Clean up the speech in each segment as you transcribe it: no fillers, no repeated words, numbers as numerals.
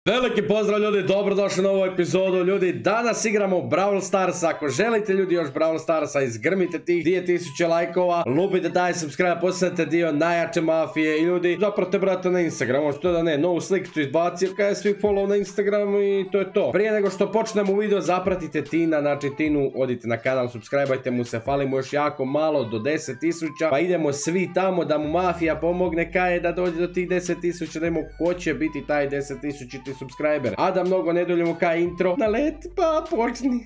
Veliki pozdrav ljudi, dobrodošli na ovu epizodu. Ljudi, danas igramo Brawl Stars. Ako želite ljudi još Brawl Starsa, izgrmite tih 2000 lajkova, lupite taj subscribe, postanete dio najjače mafije. I ljudi, zapravo brate na Instagramu, što da ne, novu slikicu izbacio, kaj je svi follow na Instagramu i to je to. Prije nego što počnemo video, zapratite Tina, znači Tinu, odite na kanal, subscribeajte mu se, falimo još jako malo do 10.000, pa idemo svi tamo da mu mafija pomogne, kaj je da dođe do tih 10.000, da imamo ko će biti taj 10.000 subscriber. A da mnogo ne duljimo kaj intro, naleti pa počni.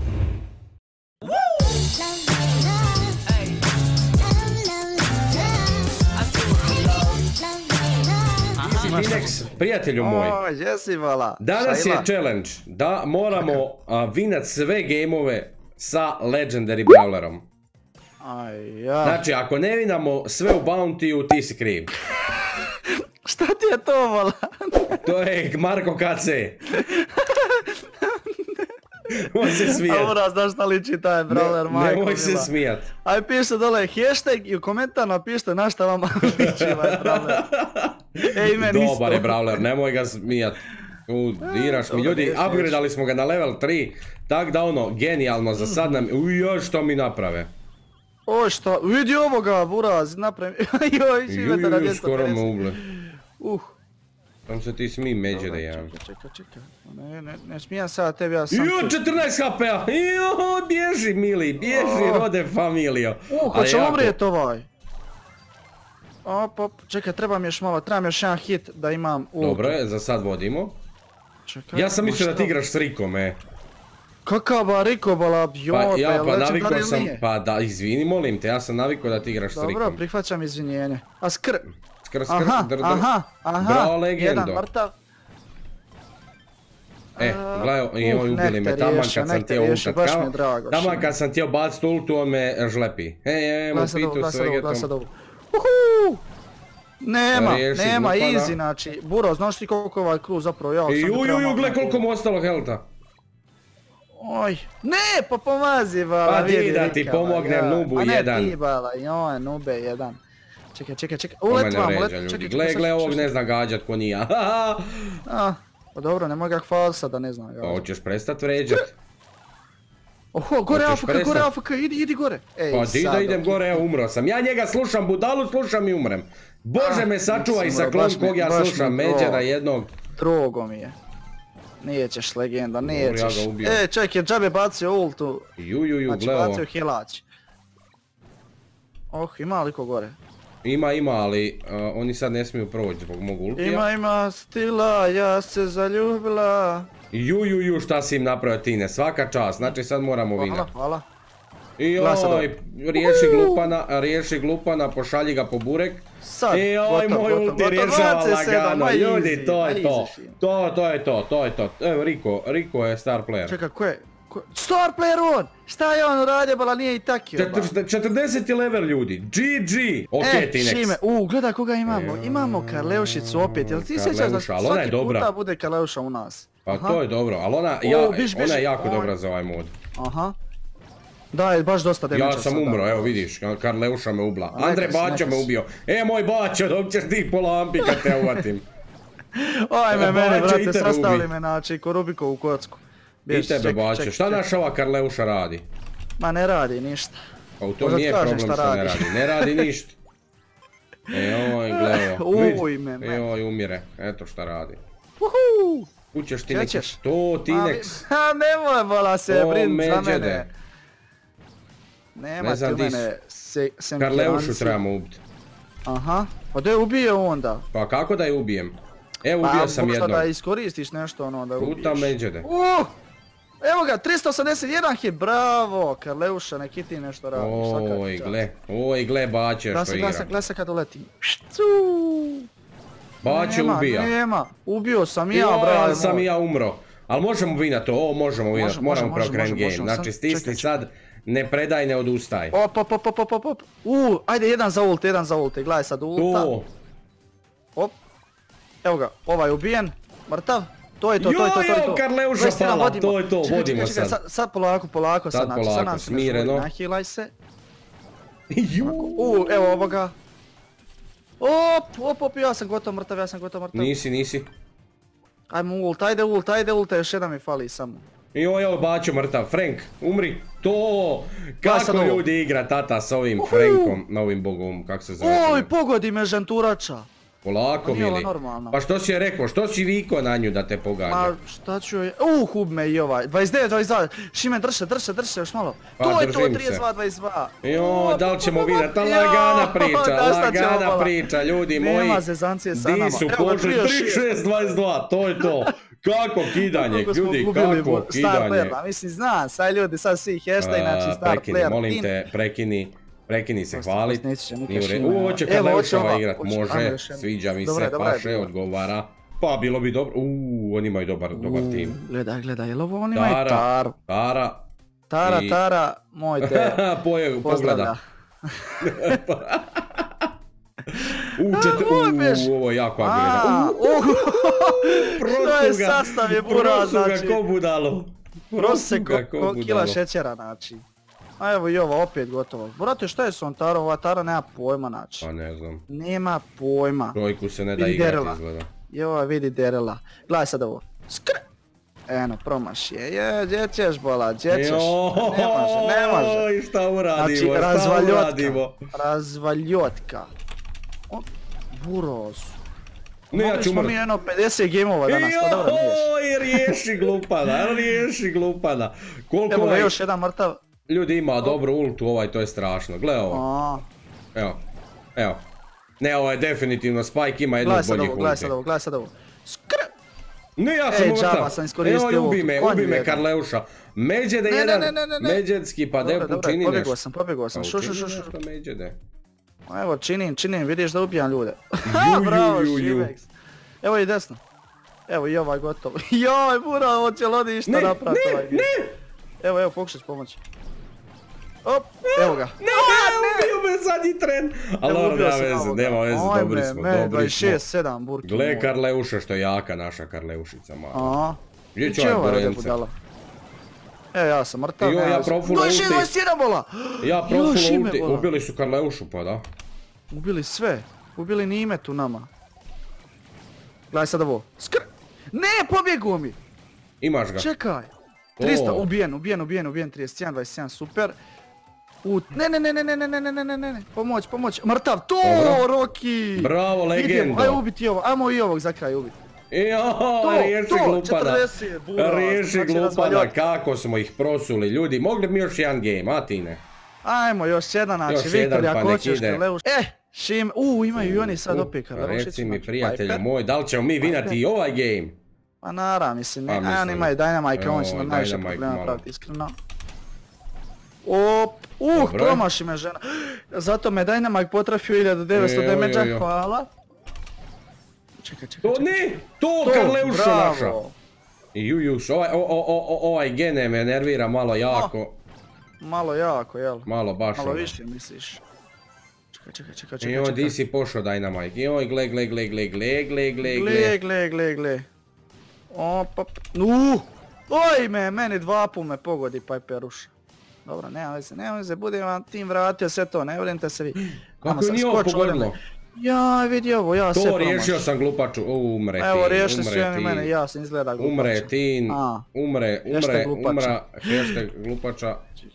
Tinex, prijatelju moj, danas je challenge da moramo vinat sve gameove sa Legendary Brawlerom. Znači, ako ne vinamo sve u Bounty-u, ti si kriv. Šta ti je to, vola? To je Marko KC. Moj se smijat. Mora, znaš šta liči taj brawler, majko. Nemoj se smijat. Aj piše dole hashtag i u komentar napište na šta vama liči ovaj brawler. Ej, meni isto. Dobar je brawler, nemoj ga smijat. Diraš mi, ljudi, upgradali smo ga na level 3, tak da ono, genijalno za sad nam, još što mi naprave. O šta, vidi ovoga, buraz, napravim, joj, živete na 250. Skoro me ugle. Tam se ti smij međe da jam. Čekaj, ne smijam sad tebi, ja sam... 14 HP-a, bježi mili, bježi rode familijo. Hoće umrijet ovaj. Op, čekaj, trebam još malo, trebam još jedan hit da imam ult. Dobro je, za sad vodimo. Ja sam mislio da ti igraš s Rikom, Kakava Riko, bala, pa navikao sam, pa da, izvini molim te, ja sam navikao da ti igraš s Rikom. Dobro, prihvaćam izvinjenje. A skr, bravo legendo. Jedan mrtav. Gledaj, i on ubili me, taman kad sam htio ultat, taman kad sam htio bacit ultu, on me žlepi. Emo, pitu svegetom. Nema, easy, znači, Buro, znaš ti koliko ovaj crew zapravo, ja sam bi trebao... Gle koliko mu ostalo helta. Oj, ne, pa pomazi, bala, vidi Rika. Pa ti da ti pomognem, nubu jedan. A ne ti, bala, joj, nube jedan. Čekaj, uletvam, čekaj. Gle, ovog ne zna gađat ko nija. Pa dobro, nemoj ga hvalsa da ne zna gađat. Pa hoćeš prestat vređat. Oho, gore AFK, idi gore. Pa di da idem gore, evo umro sam. Ja njega slušam, budalu slušam i umrem. Bože me sačuvaj sa klon kog ja slušam, Međera jednog. Drogo mi je. Nijećeš legenda, nijećeš. Čekaj, džabe bacio ultu. Znači bacio hilać. Ima li ko gore? Ima, ali oni sad ne smiju proći zbog mog ultija. Ima stila, ja se zaljubila. Šta si im napravio Tine, svaka čast, znači sad moramo vinati. Hvala. Joj, riješi glupana, pošalji ga po burek. Joj, moj ulti rješava lagano, ljudi, to je to. Evo, Riko je star player. Čekaj, ko je? Star player on! Šta je on uradio, bala, nije i takio. 40 level ljudi, GG! Ok, Tinex. Gledaj koga imamo, imamo Karleušicu opet, jel ti sjećaš da svaki puta bude Karleuša u nas? Pa to je dobro, ali ona je jako dobra za ovaj mod. Aha. Da, je baš dosta damage-a sada. Ja sam umro, evo vidiš, Karleuša me ubila. Andrej Bačo me ubio. Moj Bačo, dok ćeš ti pola ampi kad te uvatim. Ajme mene, brate, sastavili me, znači, ko Rubikovu kocku. I tebe Bačo, šta naš ova Karleuša radi? Ma ne radi ništa. Pa u tom nije problem što ne radi, ne radi ništa. Oj, gledaj, oj, umire, eto šta radi. Kućeš ti neki, to Tinex. Nemoj bola se brinut za mene. Nema ti u mene semkiranci. Karleušu trebamo ubiti. Aha, pa da je ubio onda. Pa kako da je ubijem? Evo ubio sam jednog. Pa da iskoristiš nešto ono da ubiješ. Puta međede. Evo ga, 381 hit, bravo, Karleuša, neki ti nešto radiš. Oj, gle Bače što igra. Gle se kad uleti. Bače ubija. Nema, ubio sam ja, bravo. Sam i ja umro. Ali možemo vinati, možemo vinati, moramo preokrenuti game. Znači stisni sad, ne predaj, ne odustaj. Op. Ajde, jedan za ult, gledaj sad ulta. Op. Evo ga, ovaj ubijen, mrtav. To je to. Karleuša pala, to je to, vodimo sad. Sad polako, sad nam se smireno. Nahilaj se. Evo ovoga. Op, ja sam gotov mrtav. Nisi. Ajmo ult, ajde ult, još jedan mi fali samo. I ovo je bačio mrtav, Frank, umri, to, kako ljudi igra tata s ovim Frankom, novim bogom, kako se zove. Oj, pogodi me žanturača. Polako mili, pa što si je rekao, što si vikao na nju da te pogađa? Ma šta ću joj, hub me i ovaj, 29, 22, Šimen drže još malo. To je to, 32, 22. Jo, da li ćemo vidjeti, lagana priča, ljudi moji. Nema zezancije sa nama. Di su pošli, 36, 22, to je to. Kako kidanje, ljudi, kako kidanje. Mislim, znam, sad ljudi, sad svi hashtag, znači star player. Molim te, prekini se hvalit. Ovo će Karleušova igrat, može, sviđa mi se, paše, odgovara. Pa bilo bi dobro, oni imaju dobar tim. Gledaj, jel ovo oni imaju Taru? Tara, moj te pozdravlja. Ovo je jako agresivno. To je sastav je bura, znači. Prosu ga ko budalo. Prosu ko kila šećera, znači. A evo i ovo, opet gotovo. Brate, šta je s on Taro? Ova Tara nema pojma, znači. Pa ne znam. Nema pojma. Čovjeku se ne da igrati izgleda. Joj, vidi derela. Gledaj sad ovo. Skr! Eno, promaš je. Gdje ćeš bola, gdje ćeš? Ne može. Oj, šta uradimo, razvaljotka. Buroz. Mogli smo mi jedno 50 gameova danas, pa dobro niješ. Joj, riješi glupana. Evo ga još jedan mrtav. Ljudi ima dobru ultu to je strašno, gle ovo. Evo. Ne, ovo je definitivno Spike, ima jednu od boljih ulti. Gledaj sad ovo. Skr! Ne, ja sam mrtav. Evo, ubi me Karleuša. Međede jedan, međedski, pa devu čini nešto. Pobjegao sam, šu. Međede. Evo, činim, vidiš da ubijam ljude. Bravo, Šimex. Evo i desno. Evo i ovaj gotov. Joj, bura, ovo će Lodi išta napraviti ovaj game. Evo, pokušać pomoći. Op, evo ga. Ne, ubio me zadnji tren. Ali nema veze, dobri smo. 26-7 burki. Gle Karleuša što je jaka naša Karleušica mala. Gdje će ovaj Borence? Evo ja sam mrtav. Ja profulo ulti. 26-21 bola. Ja profulo ulti. Ubili su Karleušu pa da. Ubili sve. Ubili Nime tu nama. Gledaj sad ovo. Skr! Ne, pobjegao mi. Imaš ga. Čekaj. 300, ubijen, 31, 27, super. Ne, pomoć, mrtav, to, Roki! Bravo, legendo! Ajmo ubiti ovo, ajmo i ovog za kraj ubiti. Riješi glupada, kako smo ih prosuli, ljudi, mogli bi još jedan game, a ti ne? Ajmo, još jedan, znači, Viktor, ako hoćeš, Karleuš. Šim, imaju i oni sad opet Karleušicu. Reci mi, prijatelju moj, da li ćemo mi vinati i ovaj game? Pa naravno, mislim, oni imaju Dynamike, on će nam najviše problema praviti, iskreno. Promaši me žena. Zato me Dynamike potrafio 1900 damage-a, hvala. Čekaj. To Karleuša naša. Jujuš, ovaj gene me nervira malo jako. Malo jako, jel? Malo baš. Malo više misliš. Čekaj. Joj, di si pošao Dynamike, joj, gle. Oj, meni dva put me pogodi pa je peruša. Dobro, nema veze, budem vam tim vratio sve to, ne vredite se vi. Kako je nije ovo pogodilo? Ja, vidi ovo, ja sve promaš. To riješio sam glupaču, umre tin. Evo, riješili su oni mene, ja sam izgleda glupača. Umre tin, umra, hashtag glupača.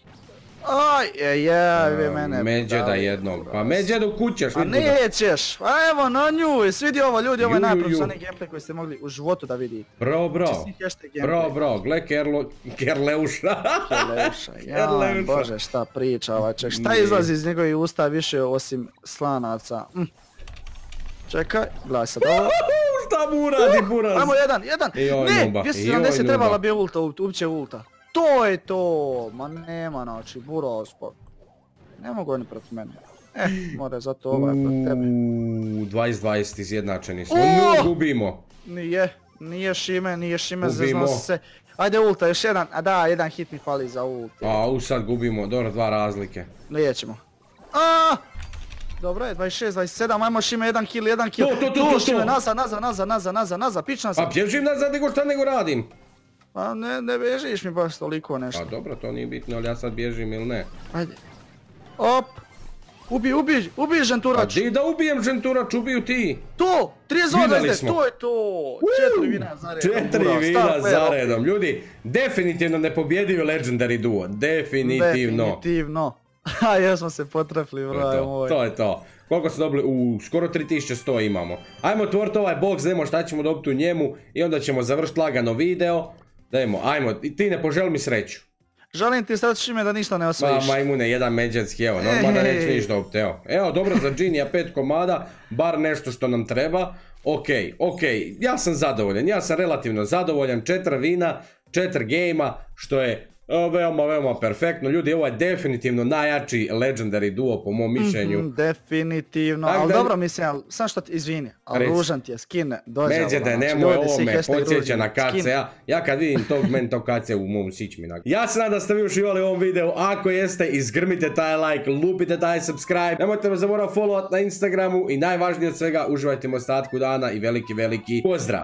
Aj, mene. Međeda jednog, pa Međedu kućeš, vidi. A nećeš, a evo na nju, svidi ovo ljudi, ovo je najprofesionalniji gameplay koji ste mogli u životu da vidite. Bro, gle Karleuša. Bože šta priča ovaj ček, šta izlazi iz njegovih usta više osim slanaca. Čekaj, gledaj sad ovo. Šta mu uradi buraz? Ajmo jedan, ne, 270 trebala bi ulta, uopće ulta. To je to, ma nema znači, buraz pa. Ne mogu oni protiv mene. Mora zato ovaj protiv tebe. 20-20 izjednačeni smo, gubimo. Nije Šime, zezno se. Ajde ulta, još jedan, jedan hit mi fali za ult. Sad gubimo, dobro, 2 razlike. Nećemo. Dobro je, 26-27, ajmo Šime, jedan kill. To Šime, nazad, pić nazad. Pa bježim nazad nego radim. Pa ne bežiš mi baš toliko nešto. Pa dobro, to nije bitno, ali ja sad bježim ili ne. Ajde. Op. Ubij Ženturač. A di da ubijem Ženturač, ubiju ti. To, 32-20, to je to. 4 vina za redom. 4 vina za redom. Ljudi, definitivno nepobjedivi Legendary duo. Definitivno. Ha, jesmo se potrefli, broj moj. To je to. Koliko smo dobili? Skoro 3100 imamo. Ajmo otvoriti ovaj box, da vidimo šta ćemo dobiti u njemu i onda ćemo završiti lagano video. Dajmo, ajmo, ti ne poželi mi sreću. Želim ti sad šime da ništa ne osvojiš. Majmune, jedan međanski, evo, normalno neću niš dobiti, evo. Evo, dobro za Džinija, 5 komada, bar nešto što nam treba. Okej, ja sam zadovoljan, ja sam relativno zadovoljan, 4 vina, 4 gejma, što je veoma perfektno. Ljudi, ovo je definitivno najjači Legendary duo po mom mišljenju. Definitivno, ali dobro mislim, sam što ti izvini, ali ružan ti je skin, dođe ovo. Međede, nemoj, ovo me podsjeća na KCA. Ja kad vidim tog, meni to KCA u mom sić mi nakon. Ja se nadam da ste vi uživali u ovom videu, ako jeste, izgrmite taj like, lupite taj subscribe, nemojte me zaboraviti followat na Instagramu i najvažnije od svega, uživajte u ostatku dana i veliki pozdrav!